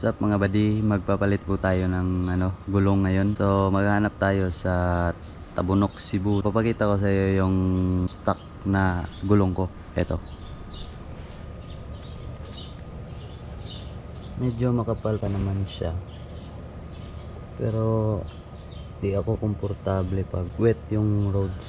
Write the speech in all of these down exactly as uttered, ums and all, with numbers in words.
What's up mga buddy, magpapalit po tayo ng ano, gulong ngayon. So maghanap tayo sa Tabunok, Cebu. Papakita ko sa iyo yung stock na gulong ko. Eto. Medyo makapal pa naman siya. Pero di ako komportable pag wet yung roads.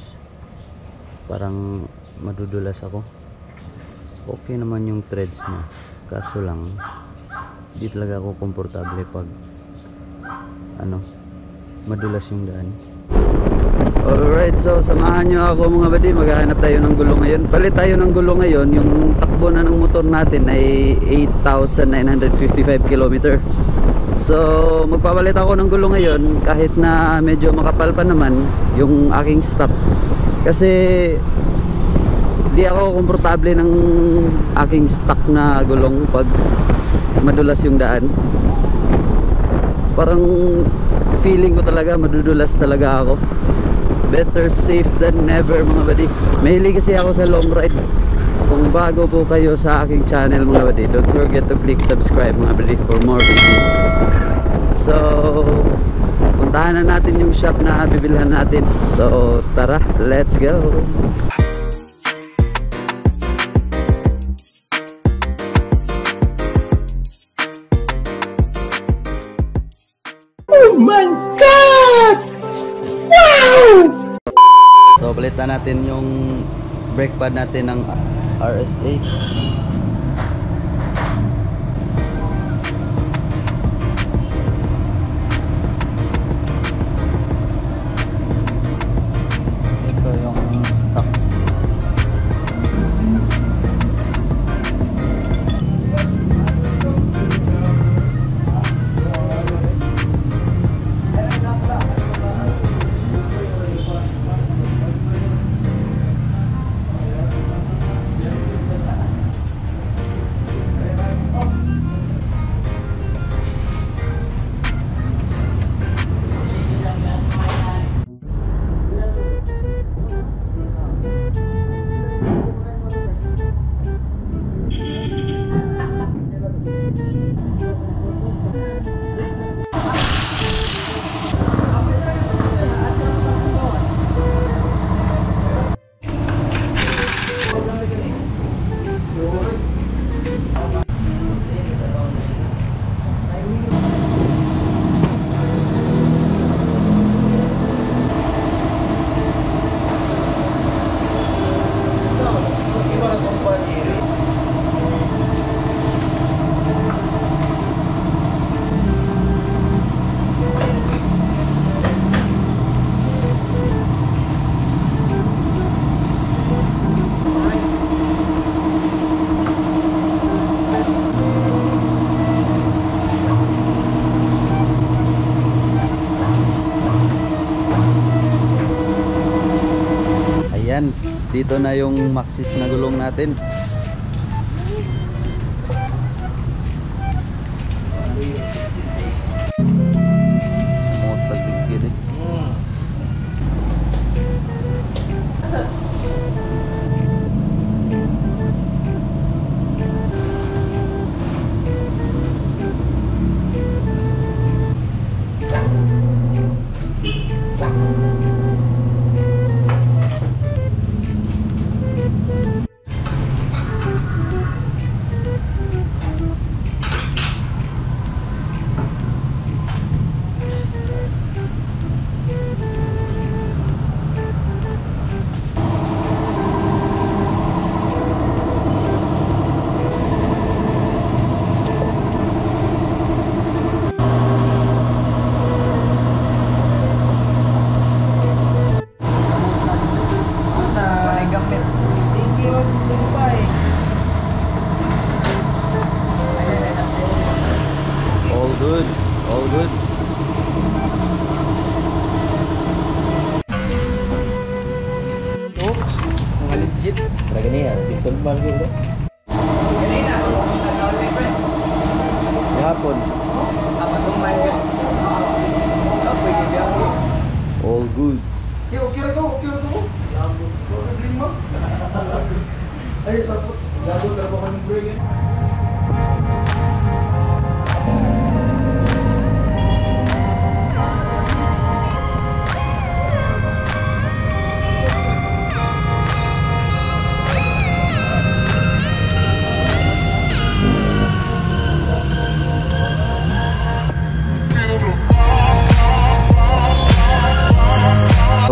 Parang madudulas ako. Okay naman yung treads niya. Kaso lang di talaga ako komportable pag ano, madulas yung daan. Alright, so samahan nyo ako mga buddy. Maghahanap tayo ng gulong ngayon. Palit tayo ng gulong ngayon. Yung takbo na ng motor natin ay eight thousand nine hundred fifty-five kilometer. So magpapalit ako ng gulong ngayon kahit na medyo makapal pa naman yung aking stock. Kasi di ako komportable ng aking stock na gulong pag madulas yung daan. Parang feeling ko talaga madudulas talaga ako. Better safe than never mga buddy. Mahilig kasi ako sa long ride. Kung bago po kayo sa aking channel mga buddy, don't forget to click subscribe mga buddy for more videos. So puntahan na natin yung shop na bibilhan natin. So tara, let's go. Oh my God! Wow! So palitan natin yung brake pad natin ng R S eight. Ito yung stock. Ayan, dito na yung Maxxis na gulong natin. All goods, all goods. Oops, mga legit. Para gani ya, dito ba gitu? Gani na, sa libre. Hapon. Apa tumay? Apa dia? All goods. Kiro kiro ko, kiro ko. Lago ko lima. Ay, sabot. Lago trabaho ng break.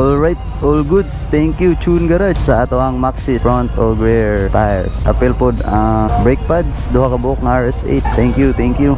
Alright, all goods. Thank you, Tune Garage. Sa ato ang Maxxis front o rear tires. Apel pod ang brake pads. Duha ka buhok na R S eight. Thank you, thank you.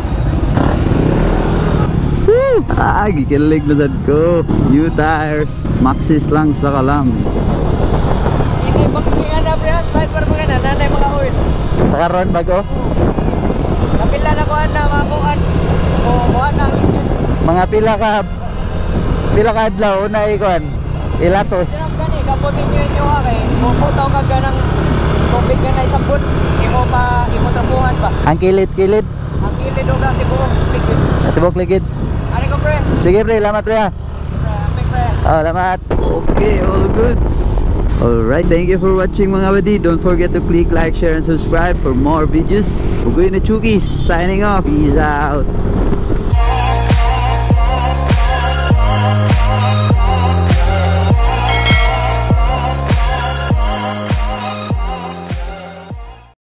Woo! Ah, gikilig na sad ko. New tires. Maxxis lang sa kalam. Hindi pagkingan na pre, sniper mo na nanay mga oil. Sa karon bago? Kapila na kuan na makuan. O kuan na. Mga pila ka pila ka adlaw na ikon. Ilatos. Sinap gani kaputin niyo inyo kay muputaw ka ganang tubig ka na isang foot. Imo pa imo trabuhan pa. Ang kilid-kilid. Ang kilid o ka tibuok ligid. Atibok ligid. Ari ko pre. Sige pre, lamat pre. ah. Pre, pre. Oh, lamat. Okay, all goods. Alright, thank you for watching mga badi. Don't forget to click like, share, and subscribe for more videos. Ugoy na Chugis, signing off. Peace out.